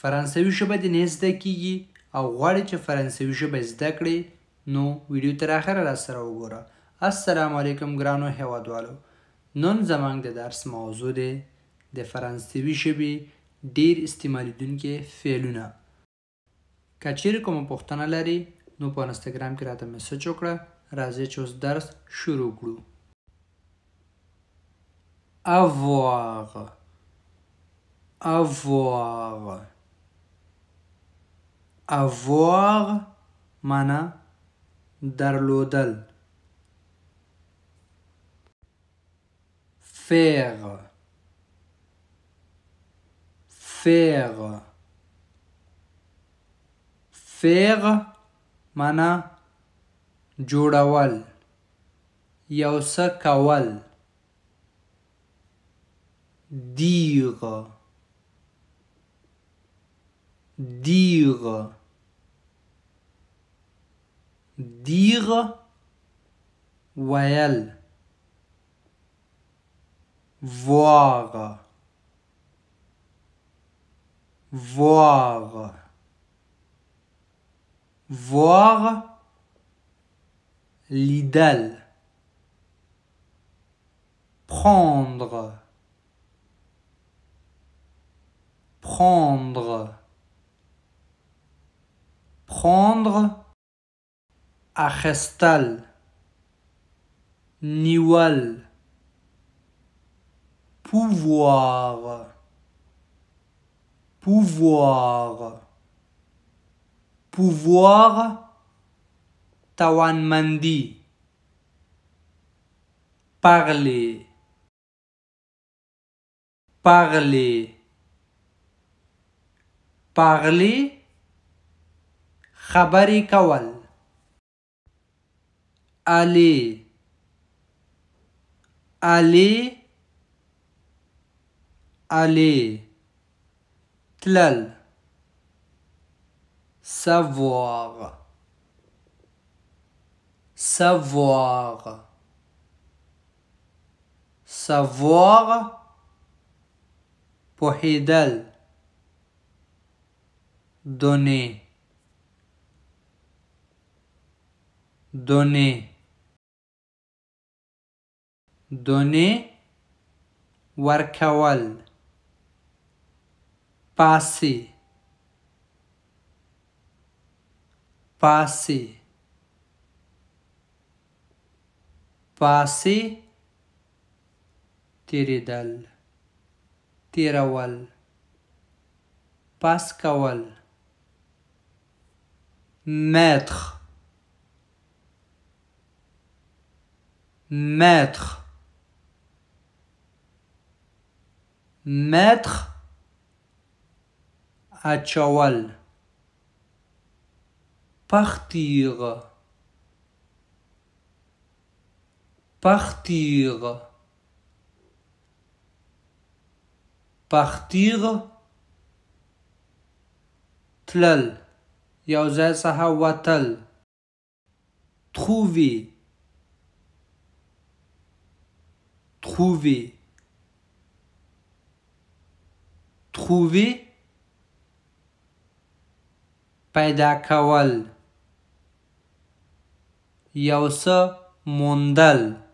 فرانسوي ژبه دې نه زده کیږي او غواړې چې فرانسوي ژبه زده کړې نو ویډیو تر اخره راسره وګوره. السلام علیکم ګرانو هیوادوالو. نن زموږ د درس موضوع دی د فرانسوي ژبې ډیر استعمالیدونکي فعلونه. که چیرې کومه پوښتنه لري نو په انستګرام کې راته میسج وکړه. راځئ چې اوس درس شروع کړو. avoir avoir avoir معنا درلودل. faire faire faire معنا جوړول یو څه کول. dire dire dire ویل. voir voir voir لیدل. prendre prendre prendre اخستل نیول. pouvoir pouvoir pouvoir توانمندی. parler parler parler خبرې کول. aller aller aller تلل. savoir savoir savoir پوهیدل. donner donner donner ورکول. passer passer passer تیریدل تیرول. پس کول. mettre mettre mettre اچول. partir partir partir تلل یو ځای څخه وتل. trouver trouver trouver پیدا کول یو څه موندل.